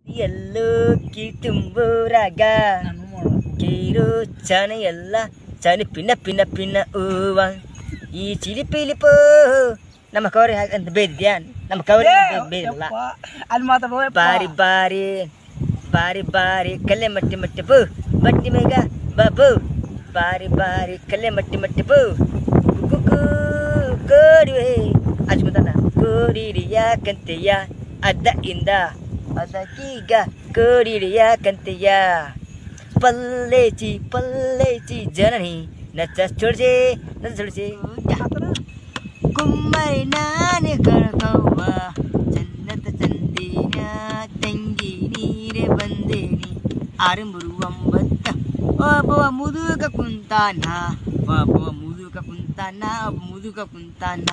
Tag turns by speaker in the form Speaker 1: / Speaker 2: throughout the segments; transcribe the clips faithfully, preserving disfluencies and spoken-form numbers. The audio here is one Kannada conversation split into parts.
Speaker 1: ಎಲ್ಲೋ ಕಿತುಂಬೂರಾಗ ಕೀರು ಚನ ಎಲ್ಲ ಚನಿ ಪಿನ್ನ ಪಿನ್ನ ಪಿನ್ನ ಹೂವ ಈ ಚಿಲಿಪಿಲಿಪೋ ನಮ್ಮ ಕವರಿ ಅಂತ ಬೇದ್ಯಾನ್ ನಮ್ಮ ಕವರಿ ಬೇದಿಲ್ಲ ಬಾರಿ ಬಾರಿ ಬಾರಿ ಬಾರಿ ಕಲ್ಲೆ ಮಟ್ಟಿ ಮಟ್ಟಿ ಬೂ ಬಟ್ಟಿ ಮೇಗ ಬಾಬು ಬಾರಿ ಬಾರಿ ಕಲ್ಲೆ ಮಟ್ಟಿ ಮಟ್ಟಿ ಬೂ ಕುಕು ಕೋಡಿವೆ ಅಜ್ಮುದನ ಕೋಡಿರಿಯ ಕಂತೆಯ ಅದ್ದ ಇಂದ ಅದಕ್ಕೀಗ ಕೋಡಿರಿಯ ಕಂತೆಯ ಪಲ್ಲೇಚಿ ಪಲ್ಲೇಚಿ ಜನನಿ ನಚ್ಚ ಚೊಡ್ಸೆ ನಚ್ಚ ಚೊಡ್ಸೆ ಕುಮ್ಮರಿ ನಾನೇ ಕಳ್ಕವ್ವ ಚಂದದ ಚಂದಿನ ತಂಗಿ ನೀರೇ ಬಂದೇನಿ ಆರಂಬರು ಒಂಬತ್ತ ಒಬ್ಬ ಮುದುಕ ಕುಂತಾನ ಒಬ್ಬ ಮುದುಕ ಕುಂತಾನ ಒಬ್ಬ ಮುದುಕ ಕುಂತಾನ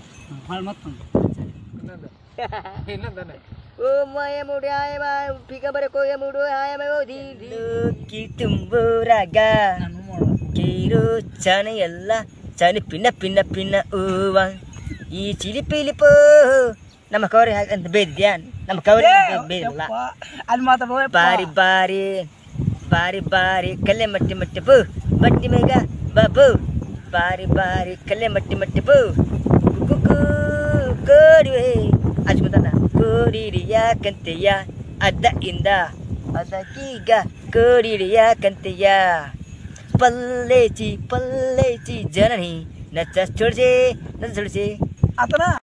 Speaker 1: ಓ ಮಾಯ ಮುಡಿ ಆಯ ಪಿಕ ಬರಕೋಯ ಮುಡು ಆಯ ಓದಿ ಕಿತುಂಬೂರಾಗ ಕೀರು ಚನ ಎಲ್ಲ ಚನಿ ಪಿನ್ನ ಪಿನ್ನ ಪಿನ್ನ ಹೂವ ಈ ಚಿಲಿಪಿಲಿಪೋ ನಮ್ಮ ಕವರಿ ಅಂತ ಬೇದ್ಯಾನ್ ನಮ್ಮ ಕವರಿ ಬೇದಿಲ್ಲ ಬಾರಿ ಬಾರಿ ಬಾರಿ ಬಾರಿ ಕಲ್ಲೆ ಮಟ್ಟಿ ಮಟ್ಟಿ ಬೂ ಬಟ್ಟಿ ಮೇಗ ಬಾಬು ಬಾರಿ ಬಾರಿ ಕಲ್ಲೆ ಮಟ್ಟಿ ಮಟ್ಟಿ ಬೂ ಕುಕು ಕೋಡಿವೆ ಅಜ್ಮುದನ ಕೋಡಿರಿಯ ಕಂತೆಯ ಅದ್ದ ಇಂದ ಅದಕ್ಕೀಗ ಕೋಡಿರಿಯ ಕಂತೆಯ ಪಲ್ಲೇಚಿ ಪಲ್ಲೇಚಿ ಜನನಿ ನಚ್ಚ ಚೊಡ್ಸೆ ನಚ್ಚ ಚೊಡ್ಸೆ